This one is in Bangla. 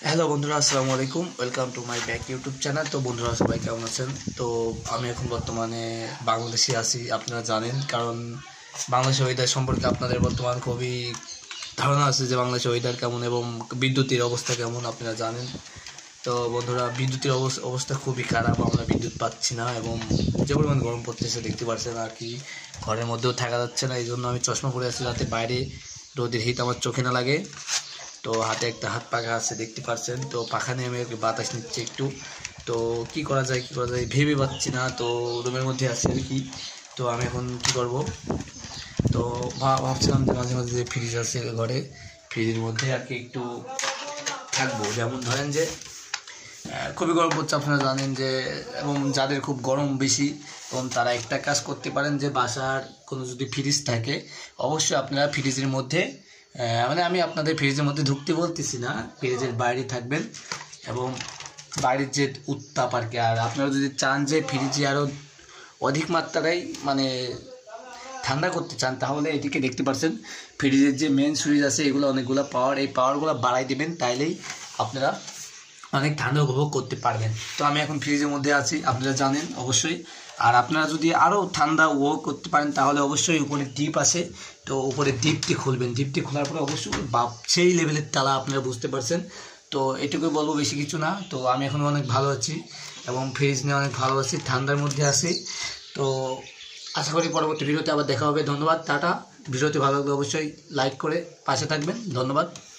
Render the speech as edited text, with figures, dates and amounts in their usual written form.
হ্যালো বন্ধুরা, আসসালামু আলাইকুম। Welcome to my back YouTube channel. তো বন্ধুরা সবাই কেমন আছেন? তো আমি এখন বর্তমানে বাংলাদেশে আছি, আপনারা জানেন। কারণ বাংলাদেশের ওয়েদার সম্পর্কে আপনাদের বর্তমান খুবই ধারণা আছে যে বাংলাদেশের ওয়েদার কেমন এবং বিদ্যুতের অবস্থা কেমন আপনারা জানেন। তো বন্ধুরা, বিদ্যুতের অবস্থা খুবই খারাপ, আমরা বিদ্যুৎ পাচ্ছি না এবং যে পরিমাণ গরম পড়তেছে দেখতে পাচ্ছেন আর কি। ঘরের মধ্যেও থাকা যাচ্ছে না, এই জন্য আমি চশমা পরে আছি যাতে বাইরে রোদের হিট আমার চোখে না লাগে। তো হাতে একটা হাত পাখা আছে দেখতে পাচ্ছেন, তো পাখা নিয়ে আমি বাতাস নিচ্ছি একটু। তো কি করা যায় ভেবে পাচ্ছি না। তো রুমের মধ্যে আছি আর কি। তো আমি এখন কি করব? তো ভাবছিলাম যে মাঝে মাঝে যে ফ্রিজ আছে ঘরে, ফ্রিজের মধ্যে আর কি একটু থাকবো। যেমন ধরেন যে খুবই গরম পড়ছে, আপনারা জানেন যে, এবং যাদের খুব গরম বেশি এবং তারা একটা কাজ করতে পারেন যে বাসার কোনো যদি ফ্রিজ থাকে অবশ্যই আপনারা ফ্রিজের মধ্যে মানে আমি আপনাদের ফ্রিজের মধ্যে ঢুকতে বলতেছি না, ফ্রিজের বাইরে থাকবেন এবং বাইরের যে উত্তাপ আর কি। আর আপনারা যদি চান যে ফ্রিজে আরও অধিক মাত্রায় মানে ঠান্ডা করতে চান তাহলে এদিকে দেখতে পাচ্ছেন ফ্রিজের যে মেন সুইচ আছে এগুলো অনেকগুলো পাওয়ার, এই পাওয়ারগুলো বাড়াই দেবেন, তাইলেই আপনারা অনেক ঠান্ডা উপভোগ করতে পারবেন। তো আমি এখন ফ্রিজের মধ্যে আছি, আপনারা জানেন অবশ্যই। আর আপনারা যদি আরও ঠান্ডা উপভোগ করতে পারেন তাহলে অবশ্যই উপরে ডিপ আছে, তো উপরে ডিপটি খুলবেন। ডিপটি খোলার পরে অবশ্যই সেই লেভেলের তালা, আপনারা বুঝতে পারছেন। তো এটুকুই বলবো, বেশি কিছু না। তো আমি এখন অনেক ভালো আছি এবং ফ্রিজ নিয়ে অনেক ভালো আছি, ঠান্ডার মধ্যে আছি। তো আশা করি পরবর্তী ভিডিওতে আবার দেখা হবে। ধন্যবাদ, টাটা। ভিডিওটি ভালো লাগলে অবশ্যই লাইক করে পাশে থাকবেন। ধন্যবাদ।